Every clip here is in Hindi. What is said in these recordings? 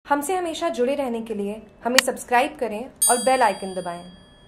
हमसे हमेशा जुड़े रहने के लिए हमें सब्सक्राइब करें और बेल आइकन दबाएं।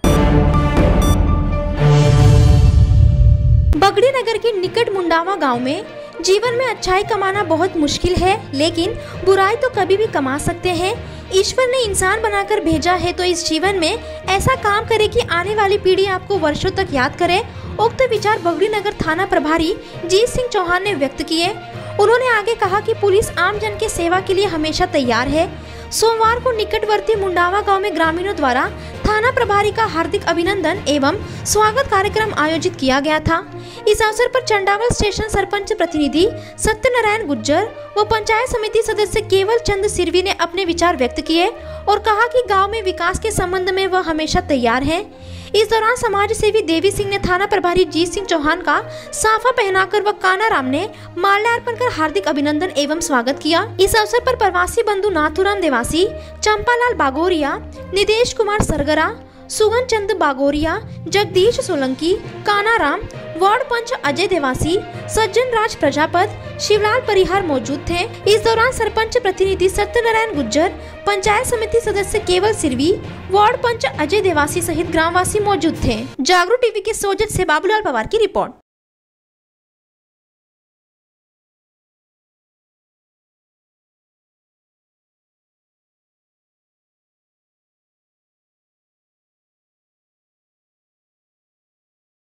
बगड़ी नगर के निकट मुंडावा गांव में जीवन में अच्छाई कमाना बहुत मुश्किल है, लेकिन बुराई तो कभी भी कमा सकते हैं। ईश्वर ने इंसान बनाकर भेजा है तो इस जीवन में ऐसा काम करे कि आने वाली पीढ़ी आपको वर्षों तक याद करे। उक्त विचार बगड़ी नगर थाना प्रभारी जीत सिंह चौहान ने व्यक्त किए। उन्होंने आगे कहा कि पुलिस आम जन के सेवा के लिए हमेशा तैयार है। सोमवार को निकटवर्ती मुंडावा गांव में ग्रामीणों द्वारा थाना प्रभारी का हार्दिक अभिनंदन एवं स्वागत कार्यक्रम आयोजित किया गया था। इस अवसर पर चंडावल स्टेशन सरपंच प्रतिनिधि सत्यनारायण गुज्जर व पंचायत समिति सदस्य केवल चंद सिरवी ने अपने विचार व्यक्त किए और कहा कि गांव में विकास के संबंध में वह हमेशा तैयार है। इस दौरान समाज सेवी देवी सिंह ने थाना प्रभारी जीत सिंह चौहान का साफा पहनाकर व काना राम ने माल्यार्पण कर हार्दिक अभिनंदन एवं स्वागत किया। इस अवसर पर प्रवासी बंधु नाथुराम देवासी, चंपालाल बागोरिया, निदेश कुमार सरगरा, सुगन चंद बागोरिया, जगदीश सोलंकी, काना राम, वार्ड पंच अजय देवासी, सज्जन राज प्रजापत, शिवलाल परिहार मौजूद थे। इस दौरान सरपंच प्रतिनिधि सत्यनारायण गुज्जर, पंचायत समिति सदस्य केवल सिरवी, वार्ड पंच अजय देवासी सहित ग्रामवासी मौजूद थे। जागरूक टीवी के सौजन्य से बाबूलाल पवार की रिपोर्ट।